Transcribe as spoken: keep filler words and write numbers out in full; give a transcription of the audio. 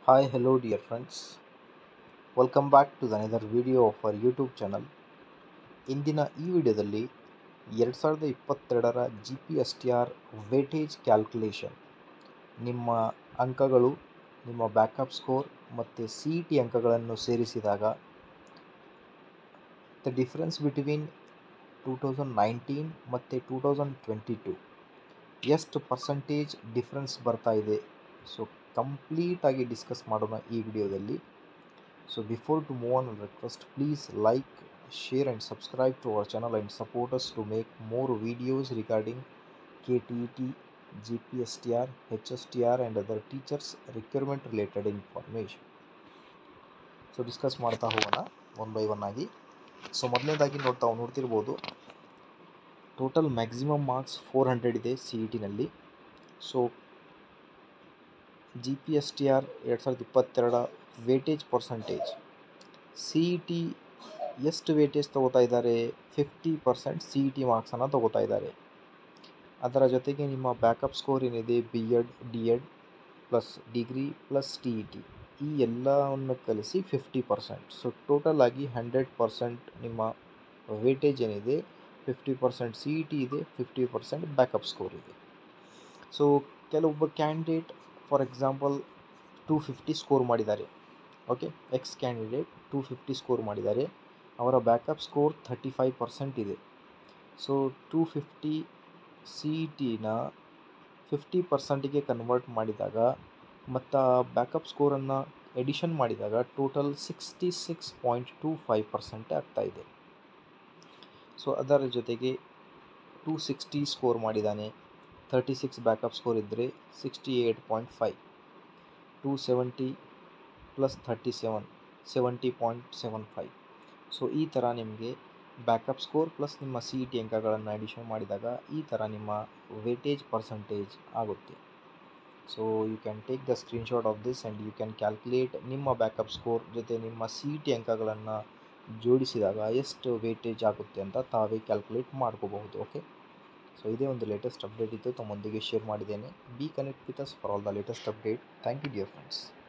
Hi, hello, dear friends. Welcome back to the another video of our YouTube channel. ಇಂದಿನ ಈ ವಿಡಿಯೋದಲ್ಲಿ ಎರಡು ಸಾವಿರದ ಇಪ್ಪತ್ತೆರಡರ G P S T R weightage calculation, ನಿಮ್ಮ ಅಂಕಗಳು, ನಿಮ್ಮ ಬ್ಯಾಕಪ್ ಸ್ಕೋರ್ ಮತ್ತು ಸಿ ಇ ಟಿ ಅಂಕಗಳನ್ನು ಸೇರಿಸಿದಾಗ the difference between two thousand nineteen ಮತ್ತು ಟೂ ತೌಸಂಡ್ ಟ್ವೆಂಟಿ ಟೂ ಎಷ್ಟು ಪರ್ಸಂಟೇಜ್ ಡಿಫ್ರೆನ್ಸ್ ಬರ್ತಾ ಇದೆ, ಸೊ ಕಂಪ್ಲೀಟಾಗಿ ಡಿಸ್ಕಸ್ ಮಾಡೋಣ ಈ ವಿಡಿಯೋದಲ್ಲಿ. So before to move on, I request please like, share and subscribe to our channel and support us to make more videos regarding K T E T, G P S T R, H S T R and other teachers requirement related information. So discuss ಮಾಡ್ತಾ ಹೋಗೋಣ one by one ಆಗಿ. So ಮೊದಲನೇದಾಗಿ ನೋಡ್ತಾ ನೋಡ್ತಿರ್ಬೋದು, total maximum marks four hundred ಇದೆ C E ಟಿನಲ್ಲಿ. So G P S T R ಎರಡು ಸಾವಿರದ ಇಪ್ಪತ್ತೆರಡ weightage percentage, C E T ಎಷ್ಟು ವೇಟೇಜ್ ತೊಗೋತಾ ಇದ್ದಾರೆ, fifty percent C E T ಮಾರ್ಕ್ಸನ್ನು ತೊಗೋತಾ ಇದ್ದಾರೆ. ಅದರ ಜೊತೆಗೆ ನಿಮ್ಮ ಬ್ಯಾಕಪ್ ಸ್ಕೋರ್ ಏನಿದೆ, B Ed, D Ed plus degree plus T E T, ಈ ಎಲ್ಲವನ್ನು ಕಲಿಸಿ ಫಿಫ್ಟಿ ಪರ್ಸೆಂಟ್. ಸೊ ಟೋಟಲ್ ಆಗಿ ಹಂಡ್ರೆಡ್ ಪರ್ಸೆಂಟ್ ನಿಮ್ಮ ವೇಟೇಜ್ ಏನಿದೆ, fifty percent C E T ಇದೆ, ಫಿಫ್ಟಿ ಪರ್ಸೆಂಟ್ ಬ್ಯಾಕಪ್ ಸ್ಕೋರ್ ಇದೆ. ಸೊ ಕೆಲವೊಬ್ಬ candidate for example two fifty score ಮಾಡಿದ್ದಾರೆ. Okay, X candidate two fifty score ಮಾಡಿದ್ದಾರೆ, ಅವರ backup score thirty five percent ಇದೆ. So two fifty C E ಟಿನ fifty ಪರ್ಸೆಂಟಿಗೆ convert ಮಾಡಿದಾಗ ಮತ್ತು ಬ್ಯಾಕಪ್ ಸ್ಕೋರನ್ನು ಎಡಿಷನ್ ಮಾಡಿದಾಗ total sixty six point two five percent ಆಗ್ತಾಯಿದೆ. ಸೊ ಅದರ ಜೊತೆಗೆ ಟೂ ಸಿಕ್ಸ್ಟಿ ಸ್ಕೋರ್ ಮಾಡಿದ್ದಾನೆ, ಥರ್ಟಿ ಸಿಕ್ಸ್ ಬ್ಯಾಕಪ್ ಸ್ಕೋರ್ ಇದ್ದರೆ sixty eight point five, two seventy plus thirty seven seventy point seven five. So ಈ ಥರ ನಿಮಗೆ ಬ್ಯಾಕಪ್ ಸ್ಕೋರ್ ಪ್ಲಸ್ ನಿಮ್ಮ C E T ಅಂಕಗಳನ್ನು ಅಡಿಷನ್ ಮಾಡಿದಾಗ ಈ ಥರ ನಿಮ್ಮ ವೇಟೇಜ್ ಪರ್ಸಂಟೇಜ್ ಆಗುತ್ತೆ. So you can take the screenshot of this and you can calculate ನಿಮ್ಮ ಬ್ಯಾಕಪ್ ಸ್ಕೋರ್ ಜೊತೆ ನಿಮ್ಮ ಸಿ ಇ ಟಿ ಅಂಕಗಳನ್ನು ಜೋಡಿಸಿದಾಗ ಎಷ್ಟು ವೇಟೇಜ್ ಆಗುತ್ತೆ ಅಂತ ತಾವೇ ಕ್ಯಾಲ್ಕುಲೇಟ್ ಮಾಡ್ಕೋಬಹುದು. ಓಕೆ, ಸೊ ಇದೇ ಒಂದು ಲೇಟೆಸ್ಟ್ ಅಪ್ಡೇಟ್ ಇತ್ತು, ತಮ್ಮೊಂದಿಗೆ ಶೇರ್ ಮಾಡಿದ್ದೇನೆ. Be connect with us for all the latest update. Thank you dear friends.